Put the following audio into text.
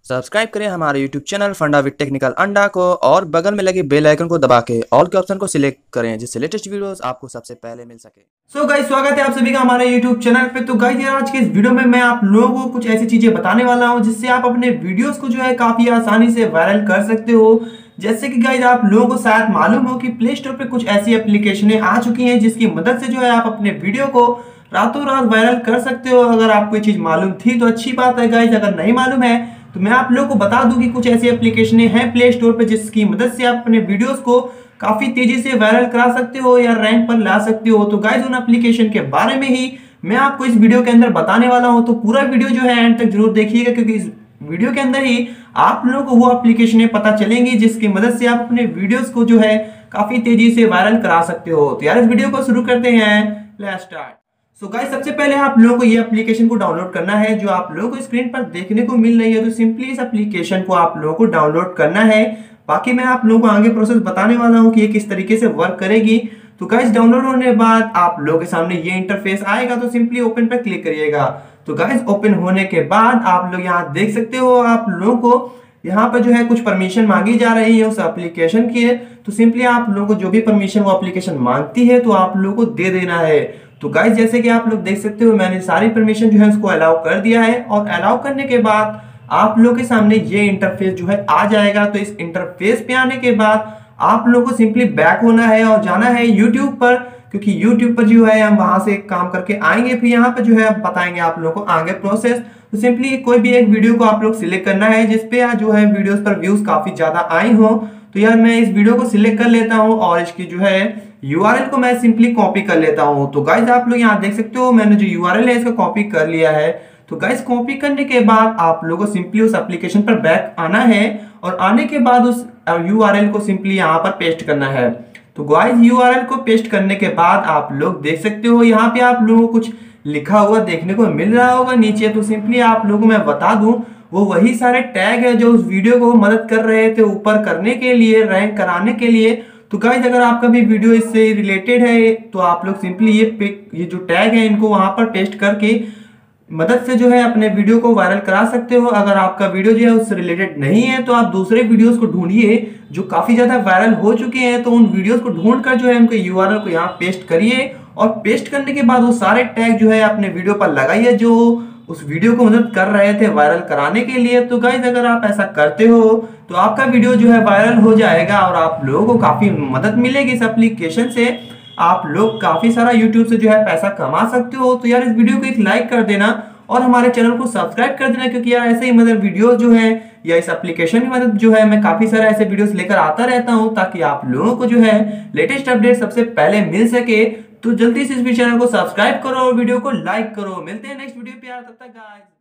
Subscribe करें हमारे YouTube channel funda with technical Anda को और बगल में लगे बेल आइकन को दबा के ऑल के ऑप्शन को सिलेक्ट करें जिससे लेटेस्ट वीडियोस आपको सबसे पहले मिल सके। सो गाइस, स्वागत है आप सभी का हमारे YouTube चैनल पे। तो गाइस यार, आज के इस वीडियो में मैं आप लोगों को कुछ ऐसी चीजें बताने वाला हूं जिससे आप अपने वीडियोस को जो है काफी आसानी से वायरल कर सकते हो। जैसे कि गाइस, आप लोगों को शायद मालूम हो कि प्ले स्टोर पे कुछ ऐसी एप्लीकेशनें आ चुकी हैं जिसकी मदद से जो है आप अपने वीडियो को रातों रात वायरल कर सकते हो। अगर आपको ये चीज मालूम थी तो अच्छी बात है गाइस, अगर नहीं मालूम है तो मैं आप लोगों को बता दूं कि कुछ ऐसी एप्लीकेशनें हैं प्ले स्टोर पे जिसकी मदद से आप अपने वीडियोस को काफी तेजी से वायरल करा सकते हो या रैंक पर ला सकते हो। तो गाइस, उन एप्लीकेशन के बारे में ही मैं आपको इस वीडियो के अंदर बताने वाला हूं। तो पूरा वीडियो जो है एंड तक जरूर देखिएगा, क्योंकि इस वीडियो के अंदर ही आप लोगों को वो एप्लीकेशनें पता चलेंगी जिसकी मदद से आप अपने वीडियोस को जो है काफी तेजी से वायरल करा सकते हो। तो यार, इस वीडियो को शुरू करते हैं, लेट्स स्टार्ट। सो गाइस, सबसे पहले आप लोगों को ये एप्लीकेशन को डाउनलोड करना है जो आप लोगों को स्क्रीन पर देखने को मिल रही है। तो सिंपली इस एप्लीकेशन को आप लोगों को डाउनलोड करना है। बाकी मैं आप लोगों को आगे प्रोसेस बताने वाला हूं कि ये किस तरीके से वर्क करेगी। तो गाइस, डाउनलोड होने के बाद आप लोगों के सामने ये इंटरफेस आएगा, तो सिंपली ओपन पर क्लिक करिएगा। तो गाइस, ओपन होने के बाद आप लोग यहाँ देख सकते हो, आप लोगों को यहाँ पर जो है कुछ परमिशन मांगी जा रही है उस एप्लीकेशन की। तो सिंपली आप लोगों को जो भी परमिशन वो एप्लीकेशन मांगती है तो आप लोगों को दे देना है। तो गाइस, जैसे कि आप लोग देख सकते हो, मैंने सारी परमिशन जो है उसको अलाउ कर दिया है और अलाउ करने के बाद आप लोगों के सामने ये इंटरफेस जो है आ जाएगा। तो इस इंटरफेस पे आने के बाद आप लोगों को सिंपली बैक होना है और जाना है YouTube पर, क्योंकि YouTube पर जो है हम वहां से काम करके आएंगे। फिर यहाँ पर जो है बताएंगे आप लोगों को आगे प्रोसेस। तो सिंपली कोई भी एक वीडियो को आप लोग सिलेक्ट करना है जिसपे जो है वीडियोस पर व्यूज काफी ज्यादा आई हो। तो यार, मैं इस वीडियो को सिलेक्ट कर लेता हूँ और इसकी जो है URL को मैं सिंपली कॉपी कर लेता हूँ। तो गाइस, आप लोग यहाँ देख सकते हो, मैंने जो URL है इसको कॉपी कर लिया है। तो गाइस, कॉपी करने के बाद आप लोगों को सिंपली उस एप्लीकेशन पर बैक आना है और आने के बाद उस URL को सिंपली यहाँ पर पेस्ट करना है। तो गाइस, URL को पेस्ट करने के बाद आप लोग देख सकते हो, यहाँ पे आप लोगों को कुछ लिखा हुआ देखने को मिल रहा होगा नीचे। तो सिंपली आप लोगों को मैं बता दूं, वो वही सारे टैग है जो उस वीडियो को मदद कर रहे थे ऊपर करने के लिए, रैंक कराने के लिए। तो गाइस, अगर आपका भी वीडियो इससे रिलेटेड है तो आप लोग सिंपली ये जो टैग है इनको वहां पर पेस्ट करके मदद से जो है अपने वीडियो को वायरल करा सकते हो। अगर आपका वीडियो जो है उससे रिलेटेड नहीं है तो आप दूसरे वीडियोस को ढूंढिए जो काफी ज्यादा वायरल हो चुके हैं। तो उन वीडियोस को ढूंढ कर जो है उनके URL को यहाँ पेस्ट करिए और पेस्ट करने के बाद वो सारे टैग जो है अपने वीडियो पर लगाइए जो उस वीडियो को मदद कर रहे थे वायरल कराने के लिए। तो गाइस, अगर आप ऐसा करते हो तो आपका वीडियो जो है वायरल हो जाएगा और आप लोगों को काफी मदद मिलेगी इस एप्लीकेशन से। आप लोग काफी सारा YouTube से जो है पैसा कमा सकते हो। तो यार, इस वीडियो को एक लाइक कर देना और हमारे चैनल को सब्सक्राइब कर देना, क्योंकि यार ऐसे ही मतलब वीडियोस जो है या इस एप्लीकेशन की मदद जो है मैं काफी सारे ऐसे वीडियोस लेकर आता रहता हूं ताकि आप लोगों को जो है लेटेस्ट अपडेट सबसे पहले मिल सके। तो जल्दी से इस चैनल को सब्सक्राइब करो और वीडियो को लाइक करो। मिलते हैं नेक्स्ट वीडियो पे यार, तब तक गाइस।